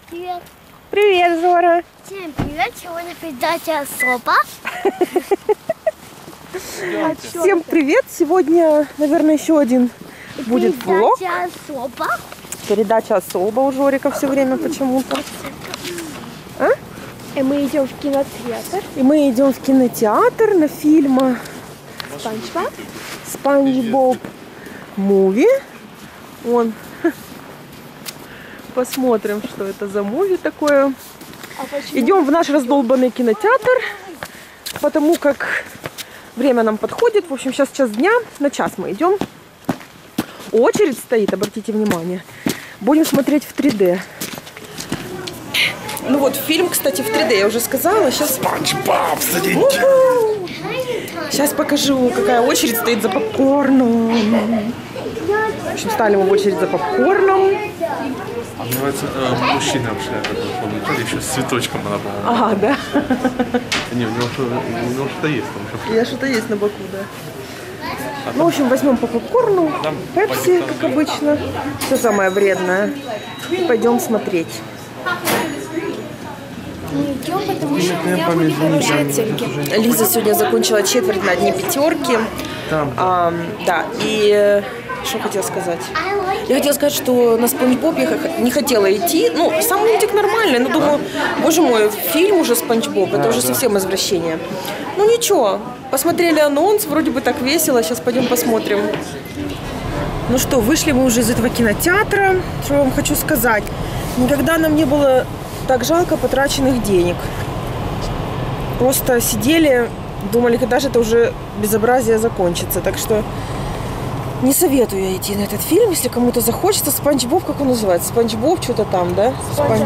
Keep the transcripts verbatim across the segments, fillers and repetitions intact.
Привет. Привет, Зора. Всем привет. Сегодня передача «Особо». Всем привет. Сегодня, наверное, еще один будет влог. Передача «Особо». Передача «Особо» у Жорика все время почему-то. А? И мы идем в кинотеатр. И мы идем в кинотеатр на фильм Спанч Боб. Спанч Боб Муви. Вон. Посмотрим, что это за муви такое. А Идем в наш раздолбанный кинотеатр, потому как время нам подходит. В общем, сейчас час дня, на час мы идем. Очередь стоит, обратите внимание. Будем смотреть в три дэ. Ну вот, фильм, кстати, в три дэ, я уже сказала. Сейчас... Спанч Боб, садитесь. Сейчас покажу, какая очередь стоит за попкорном. В общем, стали мы в очередь за попкорном. Называется э, мужчина в шляпе, помните, еще с цветочком она, по-моему. Ага, да? Не, у него что-то есть. У меня что-то есть на боку, да. Ну, в общем, возьмем по попкорну, пепси, как обычно. Все самое вредное. И пойдем смотреть. Мы идем, потому что у меня были хорошие оценки. Лиза сегодня закончила четверть на одни пятерки. Там. А, да, и что хотела сказать? Я хотела сказать, что на Спанч Боб я не хотела идти. Ну, сам мультик нормальный, но думаю, боже мой, фильм уже Спанч Боб, это уже совсем извращение. Ну ничего, посмотрели анонс, вроде бы так весело, сейчас пойдем посмотрим. Ну что, вышли мы уже из этого кинотеатра. Что я вам хочу сказать? Никогда нам не было так жалко потраченных денег. Просто сидели, думали, когда же это уже безобразие закончится. Так что не советую я идти на этот фильм, если кому-то захочется. Спанч Боб, как он называется? Спанч Боб, что-то там, да? Спанч...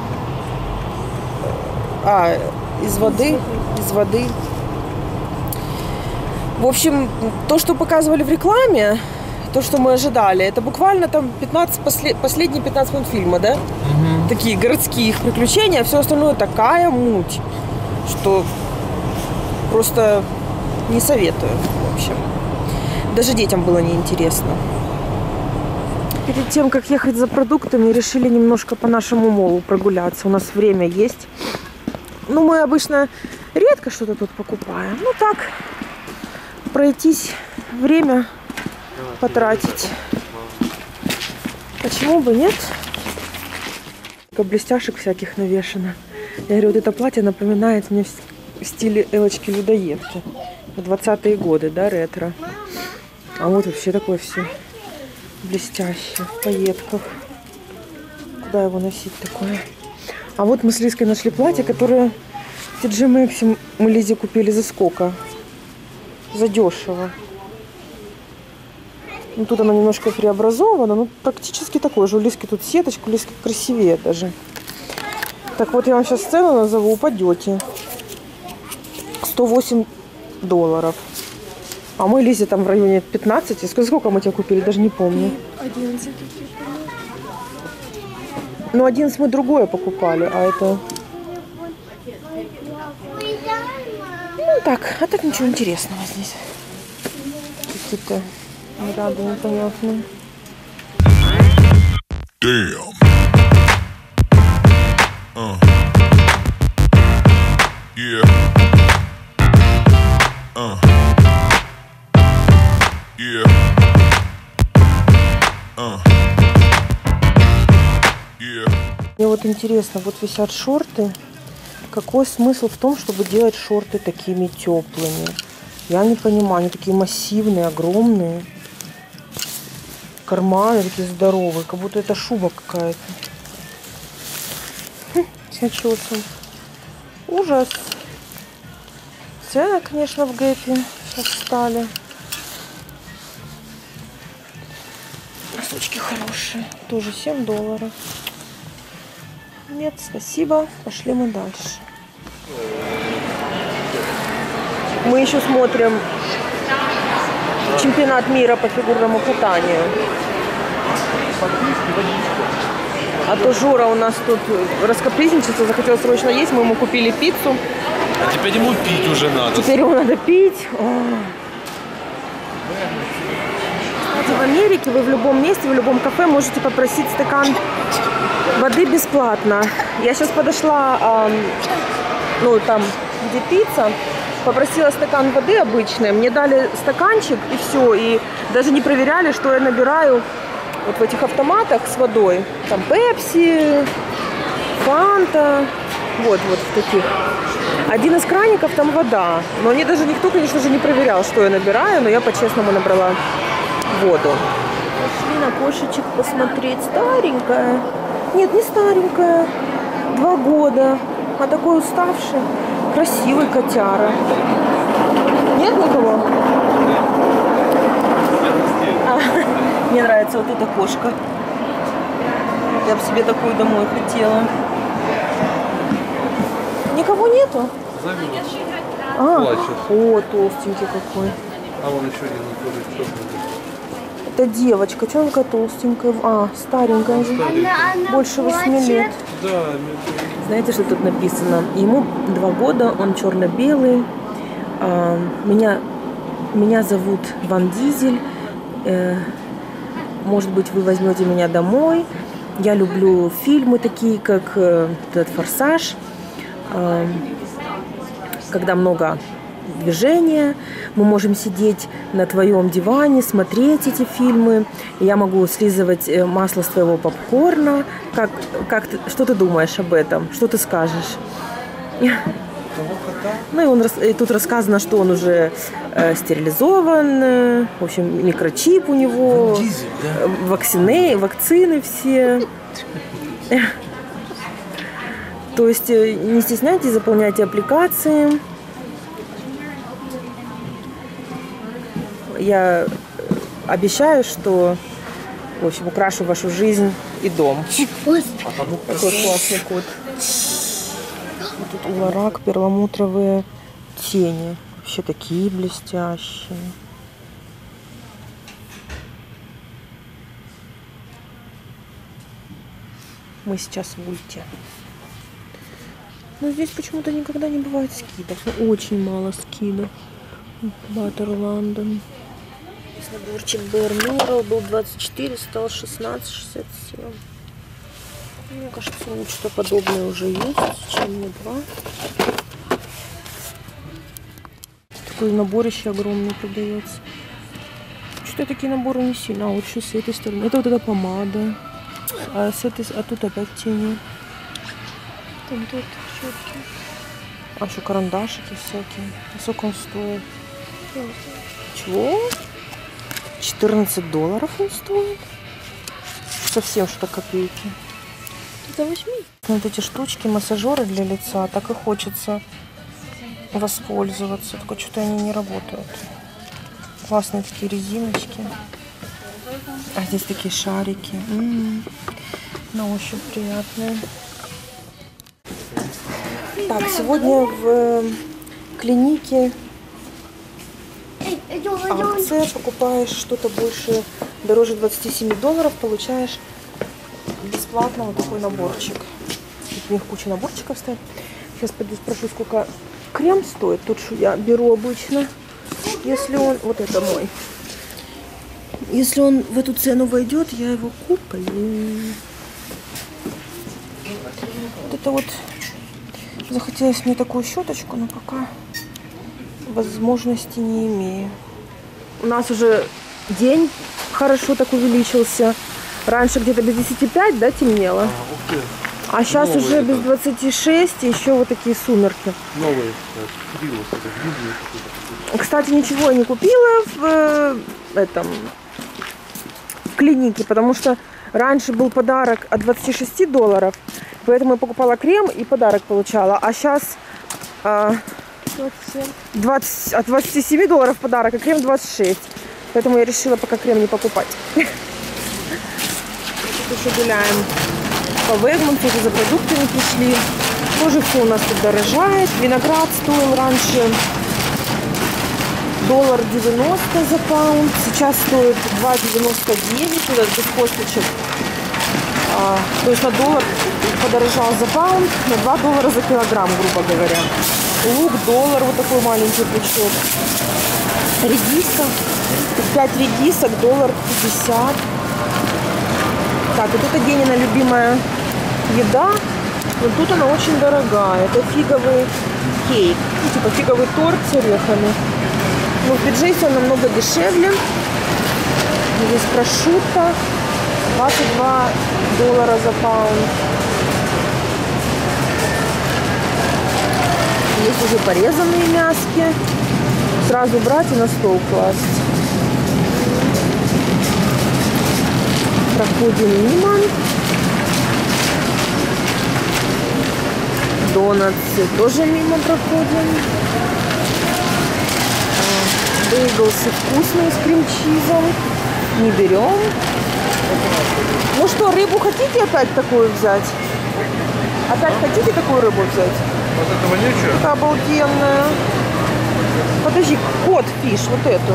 А, из воды, из воды. В общем, то, что показывали в рекламе, то, что мы ожидали, это буквально там пятнадцать, послед... последние пятнадцать минут фильма, да? Угу. Такие городские их приключения, а все остальное такая муть, что просто не советую, в общем. Даже детям было неинтересно. Перед тем, как ехать за продуктами, решили немножко по нашему молу прогуляться. У нас время есть. Ну, мы обычно редко что-то тут покупаем. Ну, так, пройтись, время потратить. Почему бы нет? Блестяшек всяких навешано. Я говорю, вот это платье напоминает мне в стиле Элочки-людоедки. двадцатые годы, да, ретро. А вот вообще такое все блестящее, в пайетках. Куда его носить такое? А вот мы с Лизкой нашли платье, которое в ти джи Maxx мы Лизе купили за сколько? За дешево. Ну, тут оно немножко преобразовано, но практически такое же. У Лизки тут сеточка, у Лизки красивее даже. Так вот, я вам сейчас цену назову, упадете. сто восемь долларов. А мы Лизе там в районе пятнадцати. Сколько мы тебе купили, даже не помню. одиннадцать. Ну, одиннадцать мы другое покупали, а это... Ну, так, а так ничего интересного здесь. Какие-то наряды непонятные. Damn. Uh. Yeah. Uh. Yeah. Uh. Yeah. Мне вот интересно, вот висят шорты. Какой смысл в том, чтобы делать шорты такими теплыми? Я не понимаю, они такие массивные, огромные. Карманы такие здоровые, как будто это шуба какая-то. Хм, сочется. Ужас. Цены, конечно, в Гэпе сейчас стали. Носочки хорошие. Тоже семь долларов. Нет, спасибо. Пошли мы дальше. Мы еще смотрим чемпионат мира по фигурному катанию. А то Жора у нас тут раскапризничался, захотел срочно есть. Мы ему купили пиццу. А теперь ему пить уже надо. Теперь ему надо пить. О. знаете, в Америке вы в любом месте, в любом кафе можете попросить стакан воды бесплатно. Я сейчас подошла, э, ну там, где пицца, попросила стакан воды обычный. Мне дали стаканчик и все. И даже не проверяли, что я набираю вот в этих автоматах с водой. Там пепси, фанта. Вот, вот в таких. Один из краников там вода. Но они даже никто, конечно же, не проверял, что я набираю. Но я по-честному набрала воду. Пошли на кошечек посмотреть. Старенькая. Нет, не старенькая. Два года. А такой уставший. Красивый котяра. Нет никого? А, мне нравится вот эта кошка. Я бы себе такую домой хотела. Никого нету? А, о, толстенький какой. А вон еще один тоже черный. Это девочка. Что она такая толстенькая? А, старенькая же. Больше восьми лет. Да. Знаете, что тут написано? Ему два года, он черно-белый. А, меня, меня зовут Ван Дизель. Э, может быть, вы возьмете меня домой. Я люблю фильмы такие, как э, этот «Форсаж», э, когда много движения. Мы можем сидеть на твоем диване, смотреть эти фильмы. Я могу слизывать масло с твоего попкорна. Как, как ты, что ты думаешь об этом? Что ты скажешь? Ну и, он, и тут рассказано, что он уже э, стерилизован. Э, в общем, микрочип у него. Дизель, да? Вакцины, вакцины все. То есть не стесняйтесь, заполняйте аппликации. Я обещаю, что, в общем, украшу вашу жизнь и дом. Такой классный кот. Тут уларак, перламутровые тени. Вообще такие блестящие. Мы сейчас в Ульте. Но здесь почему-то никогда не бывает скидок. Ну, очень мало скидок. Баттер Лондон. Наборчик Bare Mineral был двадцать четыре, стал шестнадцать шестьдесят семь. Мне кажется, нечто подобное уже есть, чем не два. Такой наборище огромный продается. Что-то такие наборы не сильно. А вот что с этой стороны. Это вот эта помада. А, с этой, а тут опять тени. Там тут щетки. А еще карандашики всякие. Сколько он стоит? Чего? четырнадцать долларов он стоит. Совсем что-то копейки. За восьми. Вот эти штучки, массажеры для лица, так и хочется воспользоваться. Только что-то они не работают. Классные такие резиночки. А здесь такие шарики. М-м-м. На ощупь приятные. Так, сегодня в клинике акция. Покупаешь что-то больше, дороже двадцати семи долларов, получаешь бесплатно вот такой наборчик. Тут у них куча наборчиков стоит. Сейчас пойду спрошу, сколько крем стоит. Тут что я беру обычно. Если он, вот это мой. Если он в эту цену войдет, я его куплю. Вот это вот. Захотелось мне такую щеточку, но пока возможности не имею. У нас уже день хорошо так увеличился. Раньше где-то без десяти пять, да, темнело? А, а сейчас новые, уже без двадцати шести, еще вот такие сумерки. Новые. Кстати, ничего я не купила в э, этом в клинике, потому что раньше был подарок от двадцати шести долларов, поэтому я покупала крем и подарок получала. А сейчас э, двадцать, от двадцати семи долларов подарок, а крем двадцать шесть. Поэтому я решила пока крем не покупать. Тут еще гуляем по Вегмонту, за продуктами пришли. Тоже все у нас тут дорожает. Виноград стоил раньше доллар девяносто за паунд. Сейчас стоит два девяносто девять, без косточек. А, то есть на доллар подорожал за паунд, на два доллара за килограмм, грубо говоря. Лук доллар, вот такой маленький пучок. Редиска пять редисок, доллар пятьдесят. Так, вот это Денина любимая еда. Но тут она очень дорогая. Это фиговый кейк. Ну, типа фиговый торт с орехами. Но в Биджейсе он намного дешевле. Здесь прошутто. двадцать два доллара за паунд. Есть уже порезанные мяски. Сразу брать и на стол класть. Проходим мимо. Донатсы тоже мимо проходим. Бейглсы вкусные с крем-чизом. Не берем. Ну что, рыбу хотите опять такую взять? Опять хотите такую рыбу взять? Вот этого нечего? Это обалденная. Подожди, кот фиш, вот эту.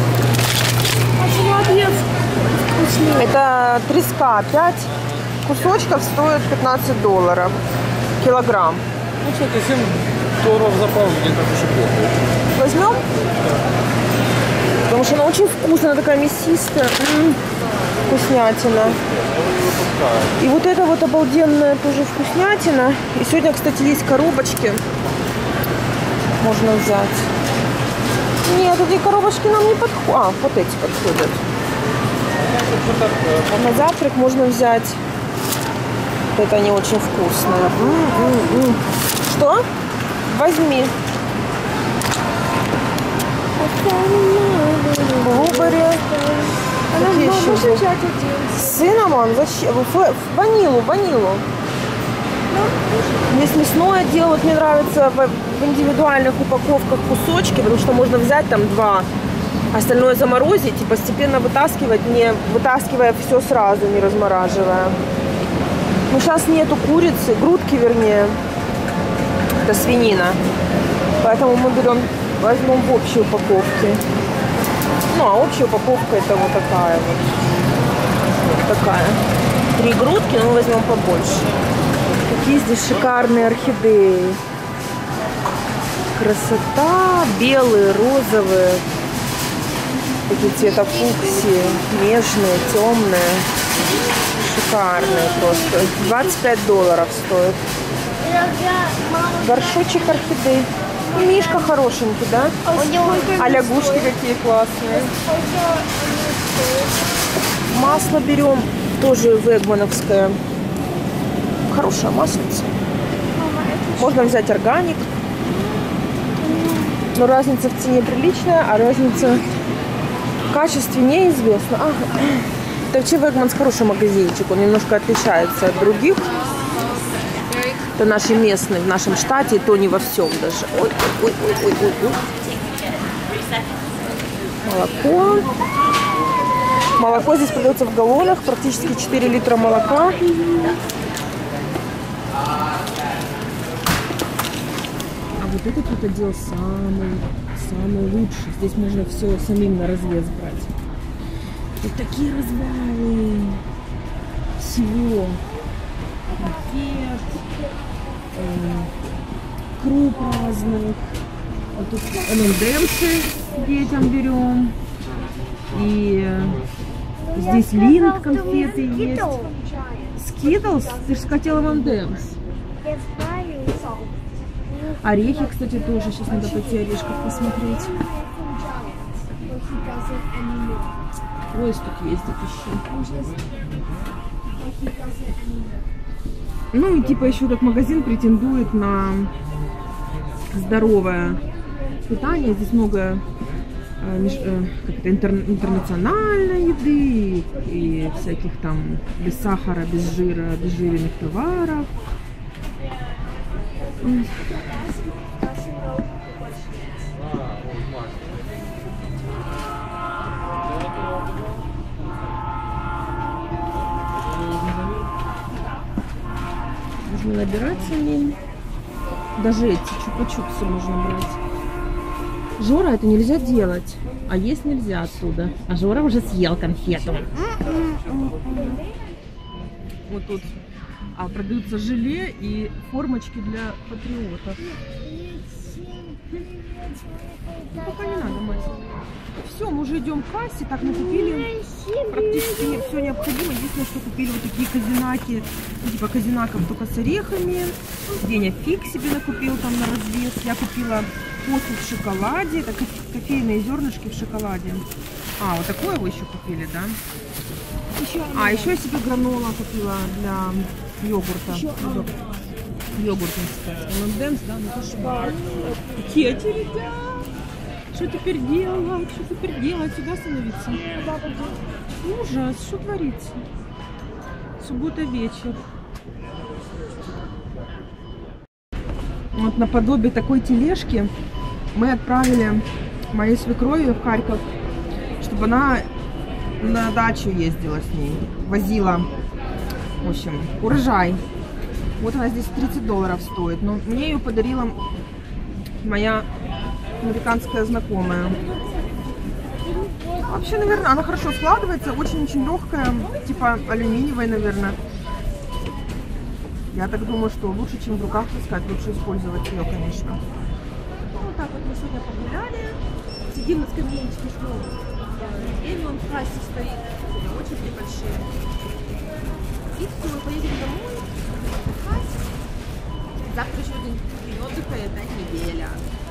Это треска. пять кусочков стоит пятнадцать долларов. Килограмм. Ну, кстати, семь долларов за паунд не так уж и плохо. Возьмем? Потому что она очень вкусная, такая мясистая. М-м, вкуснятина. И вот это вот обалденная тоже вкуснятина. И сегодня, кстати, есть коробочки. Можно взять. Нет, эти коробочки нам не подходят. А, вот эти подходят. На завтрак можно взять. Вот это они очень вкусные. М-м-м. Что? Возьми. Блубери. С цинамон? Зачем? Ванилу, ванилу. Здесь мясное дело. Вот мне нравится в индивидуальных упаковках кусочки, потому что можно взять там два, остальное заморозить и постепенно вытаскивать, не вытаскивая все сразу, не размораживая. Ну, сейчас нету курицы, грудки вернее. Это свинина. Поэтому мы берем, возьмем в общей упаковке. Ну, а общая упаковка это вот такая вот. Вот такая. Три грудки, но мы возьмем побольше. Какие здесь шикарные орхидеи. Красота. Белые, розовые. Такие цвета фуксии. Нежные, темные. Шикарные просто. двадцать пять долларов стоит. Горшочек орхидей. И мишка хорошенький, да? А лягушки какие классные. Масло берем. Тоже вегмановское. Хорошая маслица. Можно взять органик. Но разница в цене приличная, а разница в качестве неизвестна. Ага. Это вообще Вегманс хороший магазинчик. Он немножко отличается от других. Это наши местные в нашем штате, и то не во всем даже. Ой, ой, ой, ой, ой, ой. Молоко. Молоко здесь продается в галлонах, практически четыре литра молока. А вот этот вот отдел самый, самый лучший. Здесь можно все самим на развес брать. Вот такие развалы всего. Конфет, круп разных. Вот тут эм энд эмсы детям берем. И здесь линд конфеты есть. Скитлс? Ты же хотела эм энд эмс. Орехи, кстати, тоже. Сейчас надо пойти орешков посмотреть. Поезд тут ездит еще. Ну и типа еще как магазин претендует на здоровое питание. Здесь много э, э, как-то интер, интернациональной еды и, и всяких там без сахара, без жира, обезжиренных товаров. Можно набирать самим. Даже эти чупа-чупсы можно брать. Жора, это нельзя делать. А есть нельзя оттуда. А Жора уже съел конфету. Вот тут а, продаются желе и формочки для патриотов. Ну, пока не надо, мать. Все, мы уже идем к кассе, так мы купили практически все необходимое. Единственное, что купили вот такие казинаки, ну, типа казинаков только с орехами. Деня фиг себе накупил там на развес. Я купила кофе в шоколаде, это кофейные зернышки в шоколаде. А, вот такое вы еще купили, да? Еще А, еще я себе гранола купила для йогурта. Еще Йогурт, йогурт эм энд эмс, да? Ну, то, что... Какие очередя? Что теперь делать? Что теперь делать? Сюда становиться? Ужас, что творится? Суббота вечер. Вот наподобие такой тележки мы отправили моей свекрови в Харьков, чтобы она на дачу ездила с ней, возила, в общем, урожай. Вот она здесь тридцать долларов стоит, но мне ее подарила моя американская знакомая. Вообще, наверное, она хорошо складывается, очень-очень легкая, типа алюминиевая, наверное. Я так думаю, что лучше, чем в руках таскать, лучше использовать ее, конечно. Ну, вот так вот мы сегодня погуляли. Сидим на скамеечке, ждем. И он в кассе стоит, очереди большие. И все, мы поедем домой. Завтра еще день отдыха, это неделя.